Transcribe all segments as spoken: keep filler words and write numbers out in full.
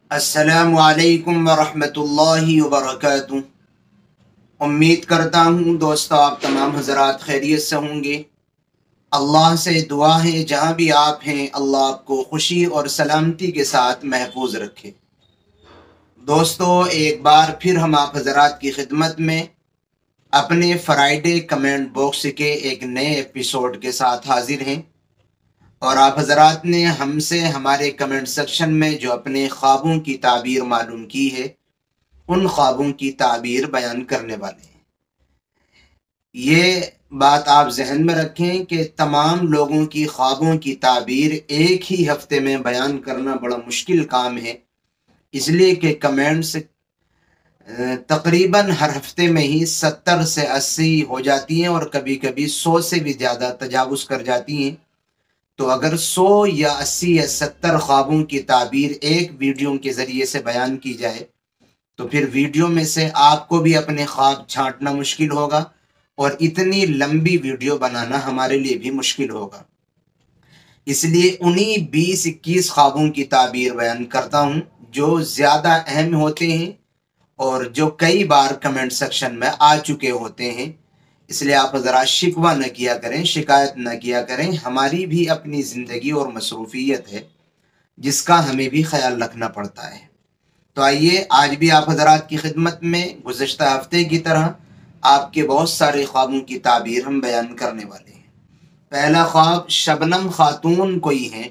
السلام علیکم ورحمۃ اللہ وبرکاتہ۔ امید کرتا ہوں دوستو آپ تمام حضرات خیریت سے ہوں گے۔ اللہ سے دعا ہے جہاں بھی آپ ہیں اللہ آپ کو خوشی اور سلامتی کے ساتھ محفوظ رکھے۔ دوستو ایک بار پھر ہم آپ حضرات کی خدمت میں اپنے فرائیڈے کمنٹ باکس کے ایک نئے ایپیسوڈ کے ساتھ حاضر ہیں، اور آپ حضرات نے ہم سے ہمارے کمنٹ سیکشن میں جو اپنے خوابوں کی تعبیر معلوم کی ہے ان خوابوں کی تعبیر بیان کرنے والے ہیں۔ یہ بات آپ ذہن میں رکھیں کہ تمام لوگوں کی خوابوں کی تعبیر ایک ہی ہفتے میں بیان کرنا بڑا مشکل کام ہے، اس لیے کہ کمنٹس تقریباً ہر ہفتے میں ہی ستر سے اسی ہو جاتی ہیں اور کبھی کبھی سو سے بھی زیادہ تجاوز کر جاتی ہیں۔ تو اگر سو یا اسی یا ستر خوابوں کی تعبیر ایک ویڈیو کے ذریعے سے بیان کی جائے تو پھر ویڈیو میں سے آپ کو بھی اپنے خواب چھانٹنا مشکل ہوگا، اور اتنی لمبی ویڈیو بنانا ہمارے لیے بھی مشکل ہوگا۔ اس لیے انہی بیس اکیس خوابوں کی تعبیر بیان کرتا ہوں جو زیادہ اہم ہوتے ہیں اور جو کئی بار کمنٹ سیکشن میں آ چکے ہوتے ہیں۔ اس لیے آپ ذرا شکوہ نہ کیا کریں، شکایت نہ کیا کریں، ہماری بھی اپنی زندگی اور مصروفیت ہے جس کا ہمیں بھی خیال رکھنا پڑتا ہے۔ تو آئیے آج بھی آپ حضرات کی خدمت میں گزشتہ ہفتے کی طرح آپ کے بہت سارے خوابوں کی تعبیر ہم بیان کرنے والے ہیں۔ پہلا خواب شبنم خاتون کوئی ہیں،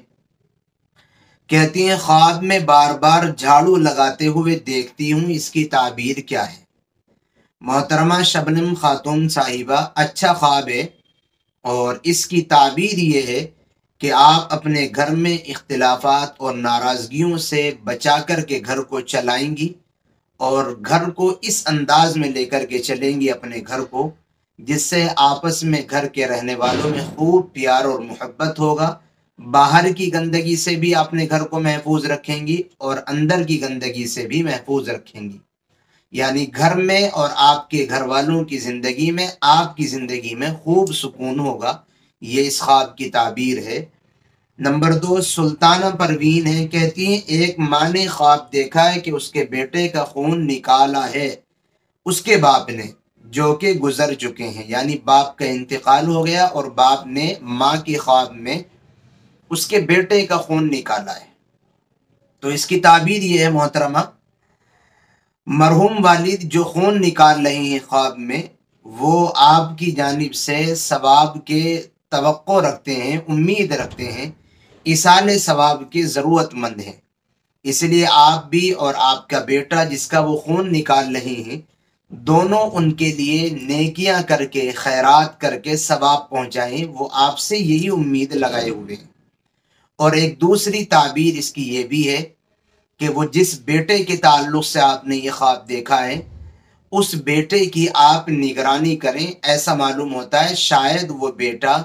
کہتی ہیں خواب میں بار بار جھاڑو لگاتے ہوئے دیکھتی ہوں، اس کی تعبیر کیا ہے؟ محترمہ شبنم خاتون صاحبہ، اچھا خواب ہے، اور اس کی تعبیر یہ ہے کہ آپ اپنے گھر میں اختلافات اور ناراضگیوں سے بچا کر کے گھر کو چلائیں گی، اور گھر کو اس انداز میں لے کر کے چلیں گی اپنے گھر کو جس سے آپس میں گھر کے رہنے والوں میں خوب پیار اور محبت ہوگا۔ باہر کی گندگی سے بھی اپنے گھر کو محفوظ رکھیں گی اور اندر کی گندگی سے بھی محفوظ رکھیں گی، یعنی گھر میں اور آپ کے گھر والوں کی زندگی میں آپ کی زندگی میں خوب سکون ہوگا۔ یہ اس خواب کی تعبیر ہے۔ نمبر دو سلطانہ پروین ہے، کہتی ہیں ایک ماں نے خواب دیکھا ہے کہ اس کے بیٹے کا خون نکالا ہے اس کے باپ نے جو کہ گزر چکے ہیں، یعنی باپ کا انتقال ہو گیا اور باپ نے ماں کے خواب میں اس کے بیٹے کا خون نکالا ہے۔ تو اس کی تعبیر یہ ہے محترمہ، مرحوم والد جو خون نکال رہے ہیں خواب میں وہ آپ کی جانب سے ثواب کے توقع رکھتے ہیں، امید رکھتے ہیں، ایصال ثواب کی ضرورت مند ہیں، اس لیے آپ بھی اور آپ کا بیٹا جس کا وہ خون نکال رہے ہیں دونوں ان کے لیے نیکیاں کر کے خیرات کر کے ثواب پہنچائیں، وہ آپ سے یہی امید لگائے ہوئے ہیں۔ اور ایک دوسری تعبیر اس کی یہ بھی ہے کہ وہ جس بیٹے کے تعلق سے آپ نے یہ خواب دیکھا ہے اس بیٹے کی آپ نگرانی کریں۔ ایسا معلوم ہوتا ہے شاید وہ بیٹا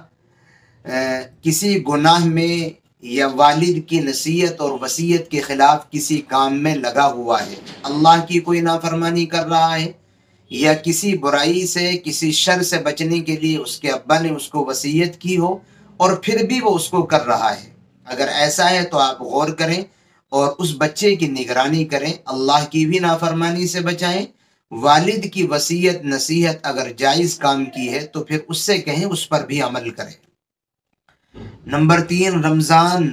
کسی گناہ میں یا والد کی نصیحت اور وصیت کے خلاف کسی کام میں لگا ہوا ہے، اللہ کی کوئی نافرمانی کر رہا ہے، یا کسی برائی سے کسی شر سے بچنے کے لیے اس کے ابا نے اس کو وصیت کی ہو اور پھر بھی وہ اس کو کر رہا ہے۔ اگر ایسا ہے تو آپ غور کریں اور اس بچے کی نگرانی کریں، اللہ کی بھی نافرمانی سے بچائیں، والد کی وصیت نصیحت اگر جائز کام کی ہے تو پھر اس سے کہیں اس پر بھی عمل کریں۔ نمبر تین رمضان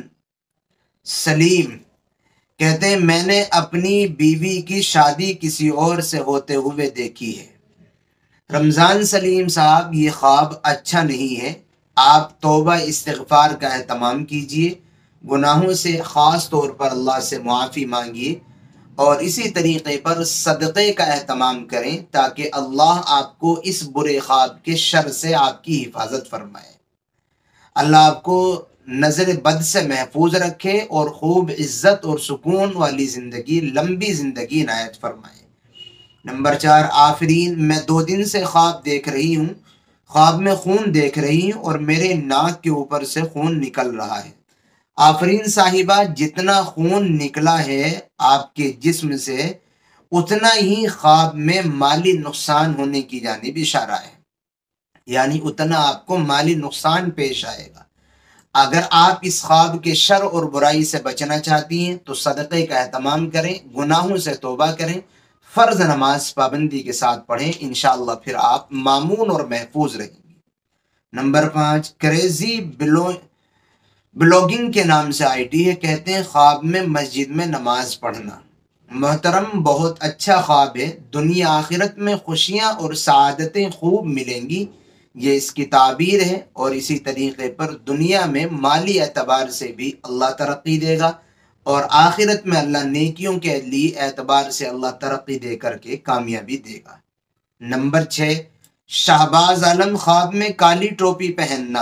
سلیم، کہتے ہیں میں نے اپنی بیوی کی شادی کسی اور سے ہوتے ہوئے دیکھی ہے۔ رمضان سلیم صاحب یہ خواب اچھا نہیں ہے، آپ توبہ استغفار کا اہتمام کیجئے، گناہوں سے خاص طور پر اللہ سے معافی مانگیے، اور اسی طریقے پر صدقے کا اہتمام کریں تاکہ اللہ آپ کو اس برے خواب کے شر سے آپ کی حفاظت فرمائے، اللہ آپ کو نظر بد سے محفوظ رکھے اور خوب عزت اور سکون والی زندگی، لمبی زندگی عنایت فرمائے۔ نمبر چار آفرین، میں دو دن سے خواب دیکھ رہی ہوں، خواب میں خون دیکھ رہی ہوں اور میرے ناک کے اوپر سے خون نکل رہا ہے۔ آفرین صاحبہ، جتنا خون نکلا ہے آپ کے جسم سے اتنا ہی خواب میں مالی نقصان ہونے کی جانب اشارہ ہے، یعنی اتنا آپ کو مالی نقصان پیش آئے گا۔ اگر آپ اس خواب کے شر اور برائی سے بچنا چاہتی ہیں تو صدقے کا اہتمام کریں، گناہوں سے توبہ کریں، فرض نماز پابندی کے ساتھ پڑھیں، انشاءاللہ پھر آپ مامون اور محفوظ رہیں گی۔ نمبر پانچ، کریزی بلو بلاگنگ کے نام سے آئی ڈی ہے، کہتے ہیں خواب میں مسجد میں نماز پڑھنا۔ محترم، بہت اچھا خواب ہے، دنیا آخرت میں خوشیاں اور سعادتیں خوب ملیں گی، یہ اس کی تعبیر ہے، اور اسی طریقے پر دنیا میں مالی اعتبار سے بھی اللہ ترقی دے گا، اور آخرت میں اللہ نیکیوں کے لیے اعتبار سے اللہ ترقی دے کر کے کامیابی دے گا۔ نمبر چھ، شہباز عالم خواب میں کالی ٹوپی پہننا۔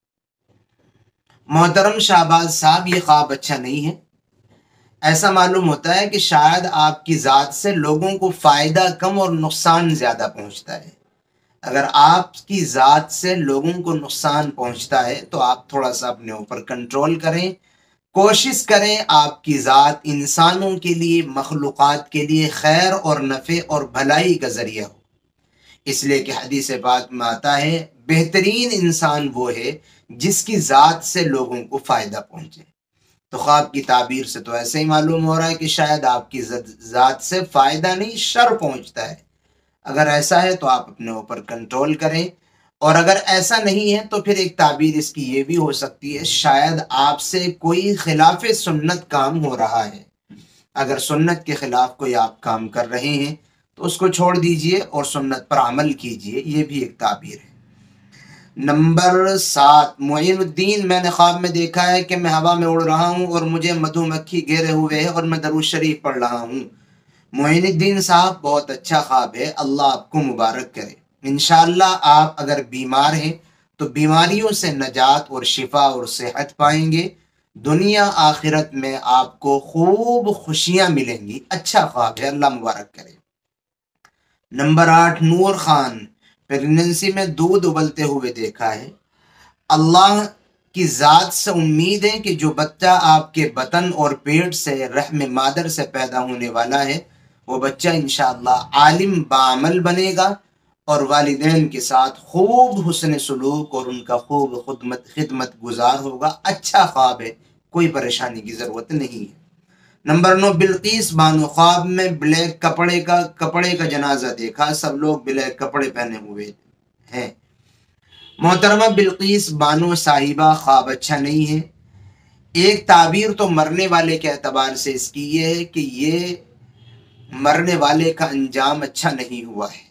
محترم شہباز صاحب، یہ خواب اچھا نہیں ہے۔ ایسا معلوم ہوتا ہے کہ شاید آپ کی ذات سے لوگوں کو فائدہ کم اور نقصان زیادہ پہنچتا ہے۔ اگر آپ کی ذات سے لوگوں کو نقصان پہنچتا ہے تو آپ تھوڑا سا اپنے اوپر کنٹرول کریں، کوشش کریں آپ کی ذات انسانوں کے لیے، مخلوقات کے لیے خیر اور نفع اور بھلائی کا ذریعہ ہو، اس لیے کہ حدیث پاک میں آتا ہے بہترین انسان وہ ہے جس کی ذات سے لوگوں کو فائدہ پہنچے۔ تو خواب کی تعبیر سے تو ایسے ہی معلوم ہو رہا ہے کہ شاید آپ کی ذات سے فائدہ نہیں شر پہنچتا ہے۔ اگر ایسا ہے تو آپ اپنے اوپر کنٹرول کریں، اور اگر ایسا نہیں ہے تو پھر ایک تعبیر اس کی یہ بھی ہو سکتی ہے، شاید آپ سے کوئی خلاف سنت کام ہو رہا ہے۔ اگر سنت کے خلاف کوئی آپ کام کر رہے ہیں تو اس کو چھوڑ دیجئے اور سنت پر عمل کیجئے، یہ بھی ایک تعبیر ہے۔ نمبر سات، معین الدین، میں نے خواب میں دیکھا ہے کہ میں ہوا میں اڑ رہا ہوں اور مجھے مدھو مکھی گھیرے ہوئے ہے اور میں درود شریف پڑھ رہا ہوں۔ معین الدین صاحب، بہت اچھا خواب ہے، اللہ آپ کو مبارک کرے۔ انشاءاللہ آپ اگر بیمار ہیں تو بیماریوں سے نجات اور شفا اور صحت پائیں گے، دنیا آخرت میں آپ کو خوب خوشیاں ملیں گی۔ اچھا خواب ہے، اللہ مبارک کرے۔ نمبر آٹھ، نور خان، پریگننسی میں دودھ ابلتے ہوئے دیکھا ہے۔ اللہ کی ذات سے امید ہے کہ جو بچہ آپ کے بطن اور پیٹ سے رحم مادر سے پیدا ہونے والا ہے وہ بچہ انشاءاللہ عالم بعمل بنے گا اور والدین کے ساتھ خوب حسن سلوک اور ان کا خوب خدمت خدمت گزار ہوگا۔ اچھا خواب ہے، کوئی پریشانی کی ضرورت نہیں ہے۔ نمبر نو، بلقیس بانو، خواب میں بلیک کپڑے کا کپڑے کا جنازہ دیکھا، سب لوگ بلیک کپڑے پہنے ہوئے ہیں۔ محترمہ بلقیس بانو صاحبہ، خواب اچھا نہیں ہے۔ ایک تعبیر تو مرنے والے کے اعتبار سے اس کی یہ ہے کہ یہ مرنے والے کا انجام اچھا نہیں ہوا ہے،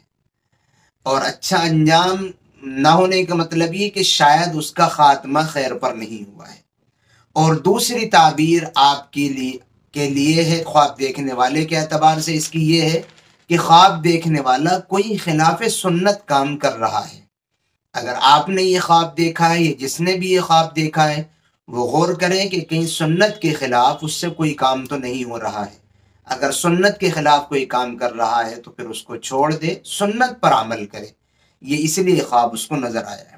اور اچھا انجام نہ ہونے کا مطلب یہ کہ شاید اس کا خاتمہ خیر پر نہیں ہوا ہے۔ اور دوسری تعبیر آپ کے لیے کے لیے ہے خواب دیکھنے والے کے اعتبار سے، اس کی یہ ہے کہ خواب دیکھنے والا کوئی خلاف سنت کام کر رہا ہے۔ اگر آپ نے یہ خواب دیکھا ہے یا جس نے بھی یہ خواب دیکھا ہے وہ غور کریں کہ کہیں سنت کے خلاف اس سے کوئی کام تو نہیں ہو رہا ہے۔ اگر سنت کے خلاف کوئی کام کر رہا ہے تو پھر اس کو چھوڑ دے، سنت پر عمل کرے، یہ اس لیے خواب اس کو نظر آیا ہے۔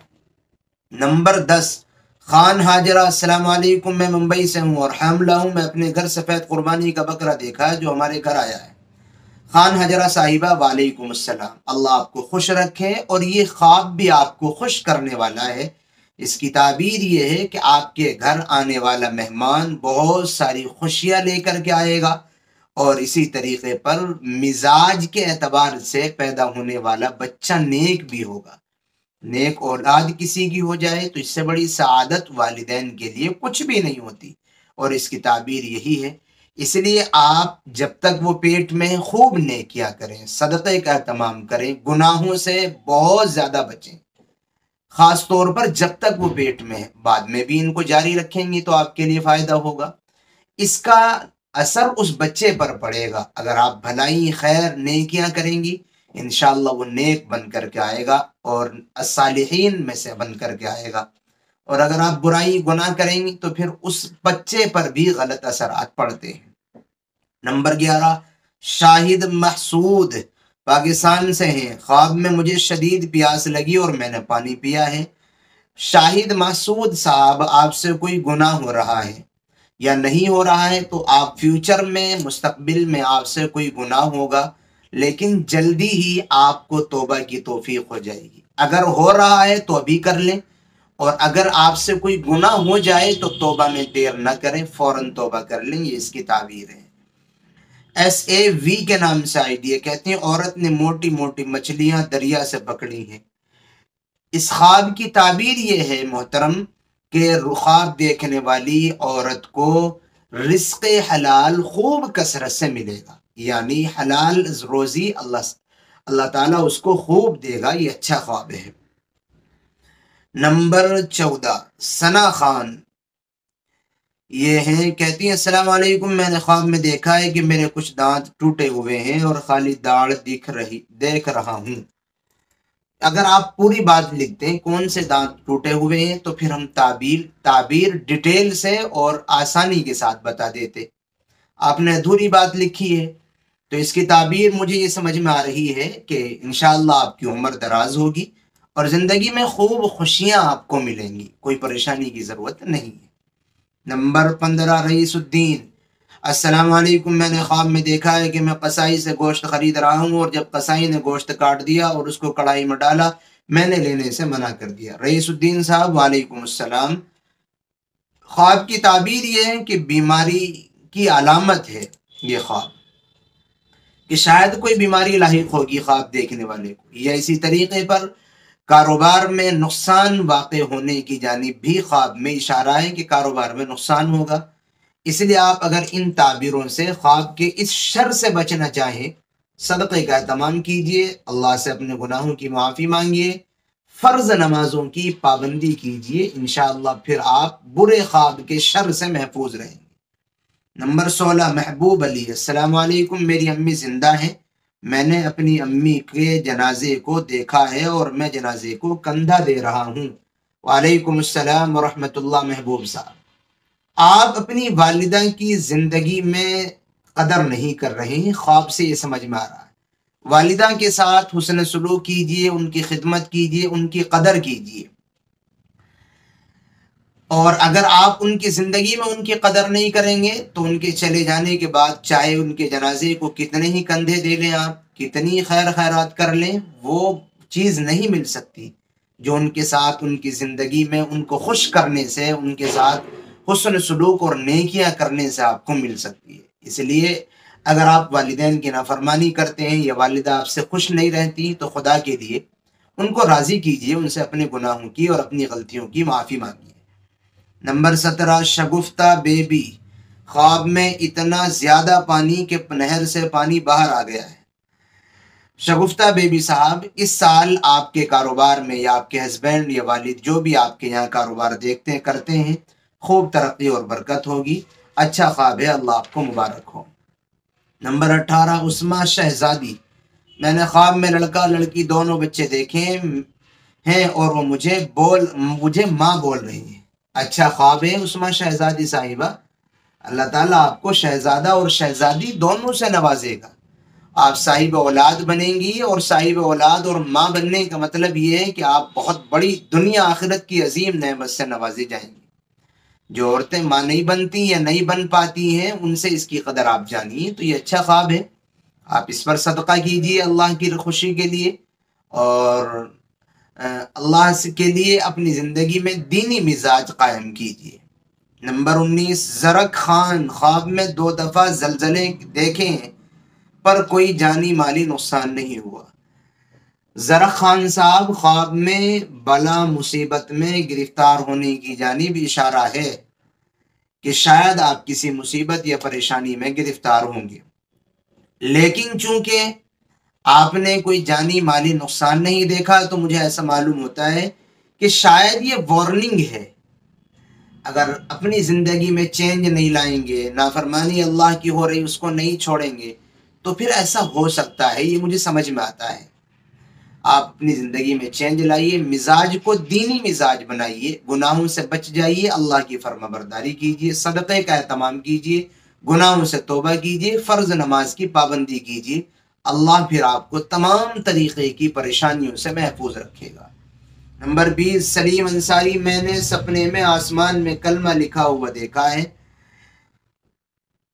نمبر دس، خان حاجرہ، السلام علیکم، میں ممبئی سے ہوں اور حاملہ ہوں، میں اپنے گھر سفید قربانی کا بکرا دیکھا ہے جو ہمارے گھر آیا ہے۔ خان حاجرہ صاحبہ، وعلیکم السلام، اللہ آپ کو خوش رکھے، اور یہ خواب بھی آپ کو خوش کرنے والا ہے۔ اس کی تعبیر یہ ہے کہ آپ کے گھر آنے والا مہمان بہت ساری خوشیاں لے کر کے آئے گا، اور اسی طریقے پر مزاج کے اعتبار سے پیدا ہونے والا بچہ نیک بھی ہوگا۔ نیک اولاد کسی کی ہو جائے تو اس سے بڑی سعادت والدین کے لیے کچھ بھی نہیں ہوتی، اور اس کی تعبیر یہی ہے۔ اس لیے آپ جب تک وہ پیٹ میں خوب نیکیاں کریں، صدقے کا اہتمام کریں، گناہوں سے بہت زیادہ بچیں، خاص طور پر جب تک وہ پیٹ میں ہے۔ بعد میں بھی ان کو جاری رکھیں گی تو آپ کے لیے فائدہ ہوگا۔ اس کا اثر اس بچے پر پڑے گا۔ اگر آپ بھلائی، خیر، نیکیاں کریں گی، انشاءاللہ وہ نیک بن کر کے آئے گا اور الصالحین میں سے بن کر کے آئے گا، اور اگر آپ برائی گناہ کریں گی تو پھر اس بچے پر بھی غلط اثرات پڑتے ہیں۔ نمبر گیارہ، شاہد محسود، پاکستان سے ہیں، خواب میں مجھے شدید پیاس لگی اور میں نے پانی پیا ہے۔ شاہد محسود صاحب، آپ سے کوئی گناہ ہو رہا ہے یا نہیں ہو رہا ہے تو آپ فیوچر میں، مستقبل میں آپ سے کوئی گناہ ہوگا، لیکن جلدی ہی آپ کو توبہ کی توفیق ہو جائے گی۔ اگر ہو رہا ہے تو ابھی کر لیں، اور اگر آپ سے کوئی گناہ ہو جائے تو توبہ میں دیر نہ کریں، فوراً توبہ کر لیں، یہ اس کی تعبیر ہے۔ ایس اے وی کے نام سے آئیڈیا، کہتے ہیں عورت نے موٹی موٹی مچھلیاں دریا سے پکڑی ہیں۔ اس خواب کی تعبیر یہ ہے محترم کہ خواب دیکھنے والی عورت کو رزق حلال خوب کثرت سے ملے گا، یعنی حلال روزی اللہ اللہ تعالیٰ اس کو خوب دے گا، یہ اچھا خواب ہے۔ نمبر چودہ، ثنا خان یہ ہیں، کہتی ہیں السلام علیکم، میں نے خواب میں دیکھا ہے کہ میرے کچھ دانت ٹوٹے ہوئے ہیں اور خالی داڑھ دکھ رہی دیکھ رہا ہوں۔ اگر آپ پوری بات لکھتے ہیں کون سے دانت ٹوٹے ہوئے ہیں تو پھر ہم تعبیر تعبیر ڈیٹیل سے اور آسانی کے ساتھ بتا دیتے۔ آپ نے ادھوری بات لکھی ہے تو اس کی تعبیر مجھے یہ سمجھ میں آ رہی ہے کہ انشاءاللہ آپ کی عمر دراز ہوگی اور زندگی میں خوب خوشیاں آپ کو ملیں گی، کوئی پریشانی کی ضرورت نہیں ہے۔ نمبر پندرہ، رئیس الدین، السلام علیکم، میں نے خواب میں دیکھا ہے کہ میں قصائی سے گوشت خرید رہا ہوں اور جب قصائی نے گوشت کاٹ دیا اور اس کو کڑھائی میں ڈالا، میں نے لینے سے منع کر دیا۔ رئیس الدین صاحب وعلیکم السلام، خواب کی تعبیر یہ ہے کہ بیماری کی علامت ہے یہ خواب، کہ شاید کوئی بیماری لاحق ہوگی خواب دیکھنے والے کو، یا اسی طریقے پر کاروبار میں نقصان واقع ہونے کی جانب بھی خواب میں اشارہ ہے کہ کاروبار میں نقصان ہوگا۔ اس لیے آپ اگر ان تعبیروں سے خواب کے اس شر سے بچنا چاہیں، صدقے کا اہتمام کیجئے، اللہ سے اپنے گناہوں کی معافی مانگیے، فرض نمازوں کی پابندی کیجئے، انشاءاللہ پھر آپ برے خواب کے شر سے محفوظ رہیں گے۔ نمبر سولہ، محبوب علی، السلام علیکم، میری امی زندہ ہیں، میں نے اپنی امی کے جنازے کو دیکھا ہے اور میں جنازے کو کندھا دے رہا ہوں۔ وعلیکم السلام ورحمۃ اللہ، محبوب صاحب، آپ اپنی والدہ کی زندگی میں قدر نہیں کر رہے ہیں، خواب سے یہ سمجھ میں آ رہا ہے۔ والدہ کے ساتھ حسن سلوک کیجئے، ان کی خدمت کیجئے، ان کی قدر کیجئے، اور اگر آپ ان کی زندگی میں ان کی قدر نہیں کریں گے تو ان کے چلے جانے کے بعد چاہے ان کے جنازے کو کتنے ہی کندھے دے لیں، آپ کتنی خیر خیرات کر لیں، وہ چیز نہیں مل سکتی جو ان کے ساتھ ان کی زندگی میں ان کو خوش کرنے سے، ان کے ساتھ حسن سلوک اور نیکیاں کرنے سے آپ کو مل سکتی ہے۔ اس لیے اگر آپ والدین کی نافرمانی کرتے ہیں یا والدہ آپ سے خوش نہیں رہتی تو خدا کے لیے ان کو راضی کیجئے، ان سے اپنے گناہوں کی اور اپنی غلطیوں کی معافی مانگیے۔ نمبر سترہ، شگفتہ بیبی، خواب میں اتنا زیادہ پانی کہ نہر سے پانی باہر آ گیا ہے۔ شگفتہ بیبی صاحب، اس سال آپ کے کاروبار میں یا آپ کے ہسبینڈ یا والد جو بھی آپ کے یہاں کاروبار دیکھتے ہیں کرتے ہیں، خوب ترقی اور برکت ہوگی، اچھا خواب ہے، اللہ آپ کو مبارک ہو۔ نمبر اٹھارہ، عثمہ شہزادی، میں نے خواب میں لڑکا لڑکی دونوں بچے دیکھے ہیں اور وہ مجھے بول مجھے ماں بول رہی ہیں، اچھا خواب ہے عثمہ شہزادی صاحبہ، اللہ تعالیٰ آپ کو شہزادہ اور شہزادی دونوں سے نوازے گا، آپ صاحب اولاد بنیں گی، اور صاحب اولاد اور ماں بننے کا مطلب یہ ہے کہ آپ بہت بڑی دنیا آخرت کی عظیم نعمت سے نوازی جائیں گی۔ جو عورتیں ماں نہیں بنتی یا نہیں بن پاتی ہیں ان سے اس کی قدر آپ جانیے، تو یہ اچھا خواب ہے، آپ اس پر صدقہ کیجئے اللہ کی خوشی کے لیے، اور اللہ کے لیے اپنی زندگی میں دینی مزاج قائم کیجئے۔ نمبر انیس، زرک خان، خواب میں دو دفعہ زلزلے دیکھے ہیں پر کوئی جانی مالی نقصان نہیں ہوا۔ زرک خان صاحب، خواب میں بلا مصیبت میں گرفتار ہونے کی جانب اشارہ ہے کہ شاید آپ کسی مصیبت یا پریشانی میں گرفتار ہوں گے، لیکن چونکہ آپ نے کوئی جانی مالی نقصان نہیں دیکھا تو مجھے ایسا معلوم ہوتا ہے کہ شاید یہ وارننگ ہے، اگر اپنی زندگی میں چینج نہیں لائیں گے، نافرمانی اللہ کی ہو رہی اس کو نہیں چھوڑیں گے تو پھر ایسا ہو سکتا ہے، یہ مجھے سمجھ میں آتا ہے۔ آپ اپنی زندگی میں چینج لائیے، مزاج کو دینی مزاج بنائیے، گناہوں سے بچ جائیے، اللہ کی فرما برداری کیجیے، صدقے کا اہتمام کیجیے، گناہوں سے توبہ کیجیے، فرض نماز کی پابندی کیجیے، اللہ پھر آپ کو تمام طریقے کی پریشانیوں سے محفوظ رکھے گا۔ نمبر بیس، سلیم انصاری، میں نے سپنے میں آسمان میں کلمہ لکھا ہوا دیکھا ہے،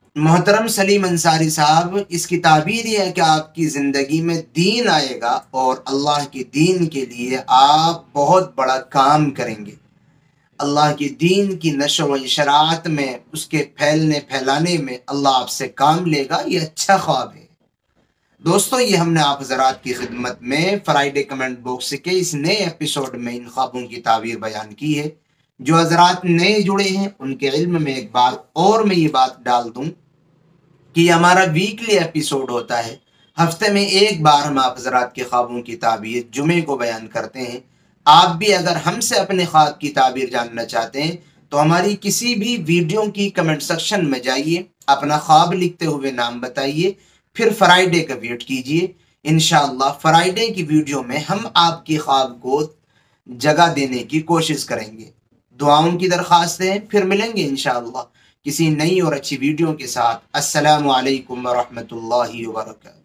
محترم سلیم انصاری صاحب، اس کی تعبیر یہ ہے کہ آپ کی زندگی میں دین آئے گا اور اللہ کے دین کے لیے آپ بہت بڑا کام کریں گے۔ اللہ کے دین کی نشر و اشاعت میں، اس کے پھیلنے پھیلانے میں اللہ آپ سے کام لے گا۔ یہ اچھا خواب ہے دوستو۔ یہ ہم نے آپ حضرات کی خدمت میں فرائیڈے کمنٹ باکس کے اس نئے ایپیسوڈ میں ان خوابوں کی تعبیر بیان کی ہے۔ جو حضرات نئے جڑے ہیں ان کے علم میں ایک بات اور میں یہ بات ڈال دوں کہ یہ ہمارا ویکلی ایپیسوڈ ہوتا ہے۔ ہفتے میں ایک بار ہم آپ حضرات کے خوابوں کی تعبیر جمعے کو بیان کرتے ہیں۔ آپ بھی اگر ہم سے اپنے خواب کی تعبیر جاننا چاہتے ہیں تو ہماری کسی بھی ویڈیو کی کمنٹ سیکشن میں جائیے، اپنا خواب لکھتے ہوئے نام بتائیے، پھر فرائیڈے کا ویٹ کیجیے۔ انشاءاللہ فرائیڈے کی ویڈیو میں ہم آپ کے خواب کو جگہ دینے کی کوشش کریں گے۔ دعاؤں کی درخواست ہے، پھر ملیں گے انشاءاللہ کسی نئی اور اچھی ویڈیو کے ساتھ۔ السلام علیکم ورحمۃ اللہ وبرکاتہ۔